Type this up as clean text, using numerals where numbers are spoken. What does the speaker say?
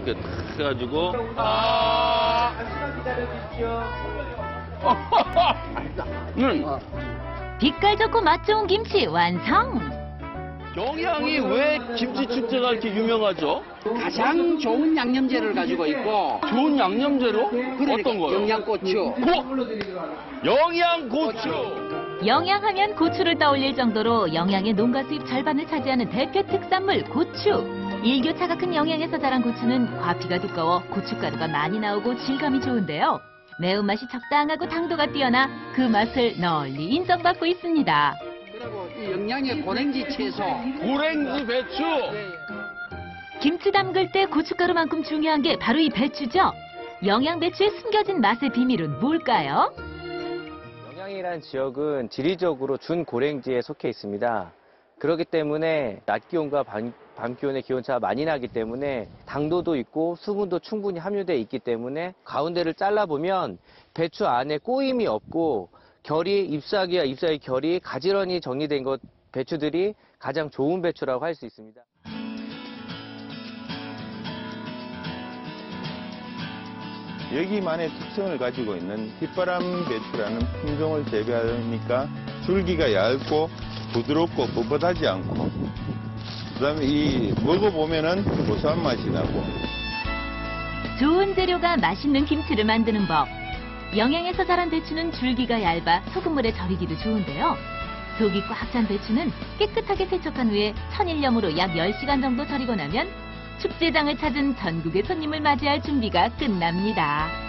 이렇게 탁 해가지고 잠시만 기다려주십시오. 빛깔 좋고 맛 좋은 김치 완성! 영양이 왜 김치 축제가 이렇게 유명하죠? 가장 좋은 양념제를 가지고 있고 좋은 양념제로? 어떤 거요? 영양고추. 영양고추! 영양하면 고추를 떠올릴 정도로 영양의 농가 수입 절반을 차지하는 대표 특산물 고추. 일교차가 큰 영양에서 자란 고추는 과피가 두꺼워 고춧가루가 많이 나오고 질감이 좋은데요. 매운맛이 적당하고 당도가 뛰어나 그 맛을 널리 인정받고 있습니다. 그리고 이 영양의 고랭지 채소. 고랭지 배추! 김치 담글 때 고춧가루만큼 중요한 게 바로 이 배추죠. 영양 배추의 숨겨진 맛의 비밀은 뭘까요? 영양이라는 지역은 지리적으로 준고랭지에 속해 있습니다. 그렇기 때문에 낮 기온과 밤 기온의 기온차가 많이 나기 때문에 당도도 있고 수분도 충분히 함유되어 있기 때문에 가운데를 잘라보면 배추 안에 꼬임이 없고 결이 잎사귀와 잎사귀 결이 가지런히 정리된 것 배추들이 가장 좋은 배추라고 할 수 있습니다. 여기만의 특성을 가지고 있는 휘바람 배추라는 품종을 재배하니까 줄기가 얇고 부드럽고 뻣뻣하지 않고 그다음에 이 먹어보면은 고소한 맛이 나고 좋은 재료가 맛있는 김치를 만드는 법. 영양에서 자란 배추는 줄기가 얇아 소금물에 절이기도 좋은데요. 속이 꽉 찬 배추는 깨끗하게 세척한 후에 천일염으로 약 10시간 정도 절이고 나면 축제장을 찾은 전국의 손님을 맞이할 준비가 끝납니다.